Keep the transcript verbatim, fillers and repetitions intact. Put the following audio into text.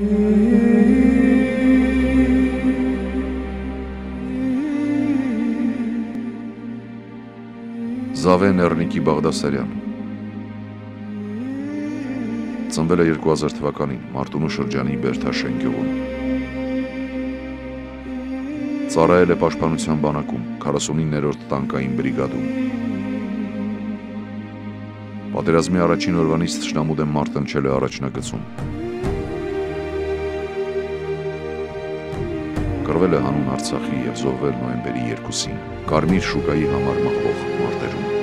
Զավեն Էռնիկի Բաղդասարյան ծնվել է երկու հազար թվականին Մարտունու շրջանի Բերդաշեն գյուղում։ Ծառայել է պաշտպանության բանակում քառասունիններորդ տանկային բրիգադում։ Պատերազմի առաջին օրվանից թշնամու դեմ մարտնչել է առաջնագծում։ Կռվել է հանուն Արցախի և զոհվել նոյեմբերի երկուսին Կարմիր շուկայի համար մղվող մարտերում։